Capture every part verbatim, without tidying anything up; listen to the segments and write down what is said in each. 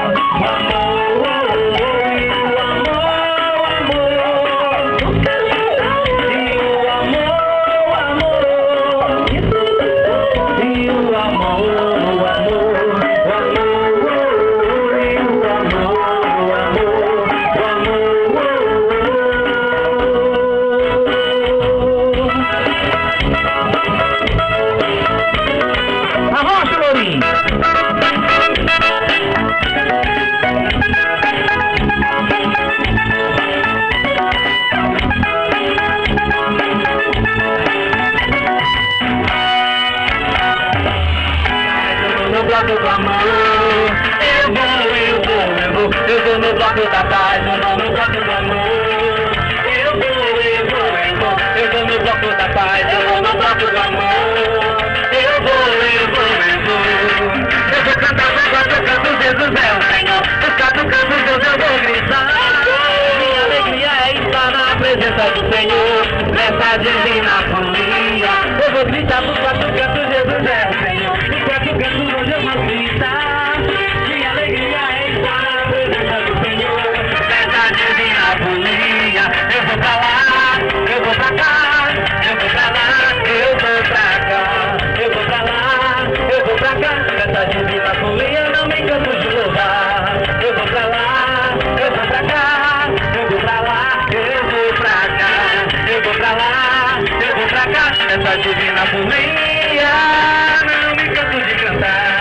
bloco do amor. Eu vou, eu vou, eu vou, eu vou no bloco da paz, eu vou no bloco do amor. Eu vou, eu vou, eu vou, eu vou no bloco da paz, eu vou no bloco do amor. Eu vou, eu vou, eu vou, eu vou cantar nos quatro cantos, Jesus é o Senhor. Nos quatro cantos, Deus, eu vou gritar. Minha alegria é estar na presença do Senhor, nessa divina folia. Eu vou gritar nos quatro cantos, Jesus é o Senhor. Nos quatro cantos, hoje eu vou gritar. Minha alegria é estar na presença do Senhor, nessa divina folia. Eu vou pra lá, eu vou pra cá, eu vou pra lá, eu vou pra cá, eu vou pra lá, eu vou pra cá, nessa divina folia eu não me canso de louvar. Eu vou pra lá, eu vou pra cá, eu vou pra lá, eu vou pra cá, eu vou pra lá, eu vou pra cá, nessa divina folia não me canso de cantar.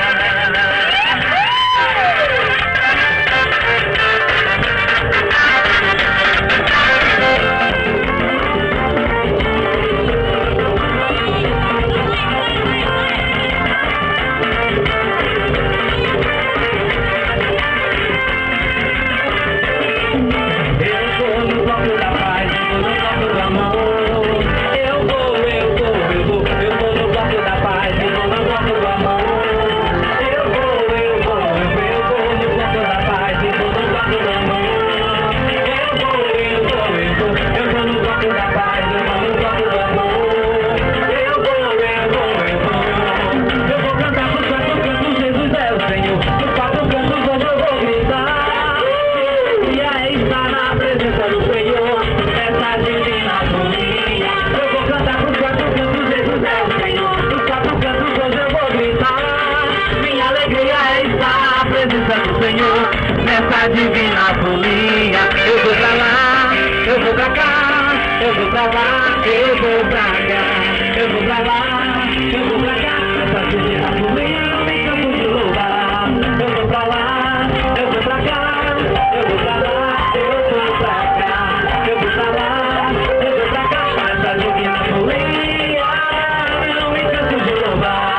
Senhor, nessa divina folia, eu vou pra lá, eu vou pra cá, eu vou pra lá, eu vou pra cá, eu vou pra lá, eu vou pra cá, nessa divina folia, não tem canto de louvar. Eu vou pra lá, eu vou pra cá, eu vou pra lá, eu vou pra cá, eu vou pra lá, eu vou pra cá, nessa divina folia, não tem canto de louvar.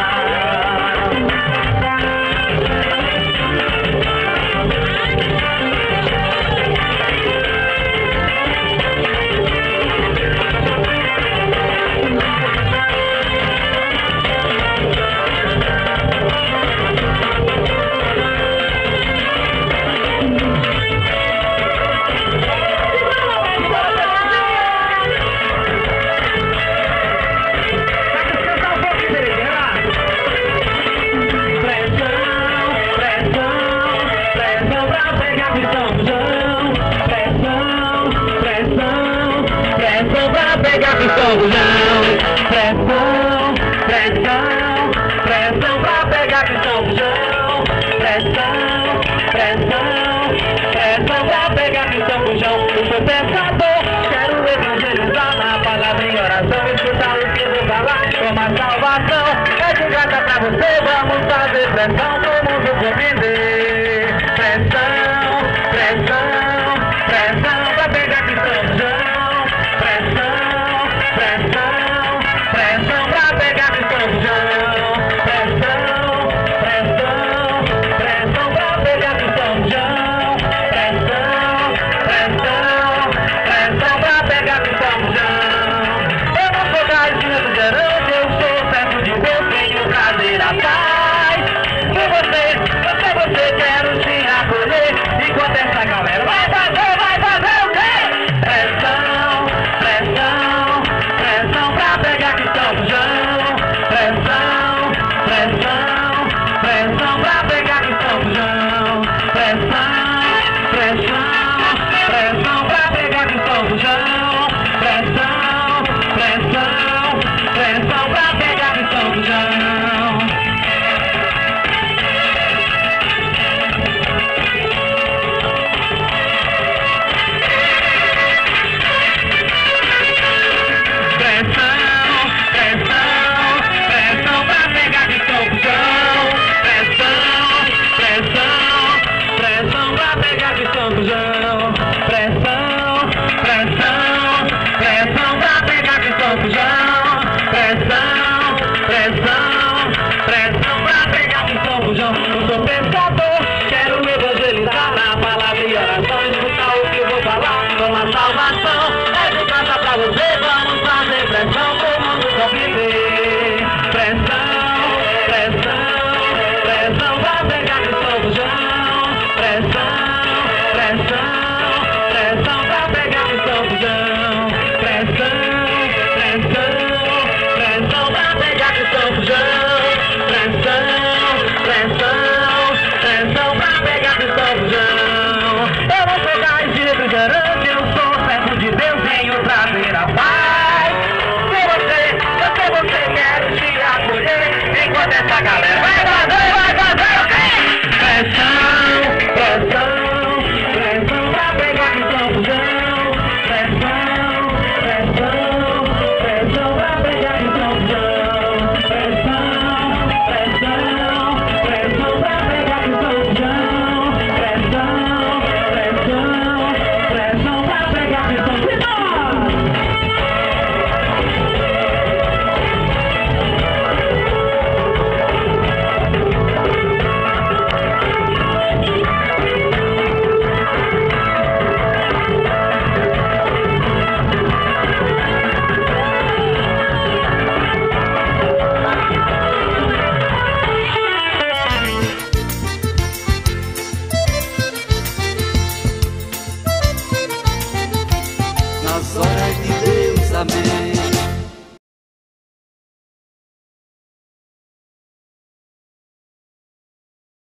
Pegar pistão, bujão, pressão, pressão, pressão pra pegar pistão, bujão, pressão, pressão, pressão pra pegar pistão, bujão. Eu sou pensador, quero evangelizar na palavra em oração, escutar o que vou falar como a salvação. É de graça pra você, vamos fazer pressão pro mundo compreender. Pressão, pressão, pressão pra pegar pistão, bujão. Pressão pra pegar pistão, bujão. Pressão, pressão, pressão pra pegar pistão, bujão. Pressão, pressão, pressão pra pegar pistão, bujão. Eu não sou galinha do gerante, eu sou servo de Deus, venho trazer a paz. Se você, se você quero te acolher. Pressão, pressão, pressão pra pegar com o bujão. Pressão.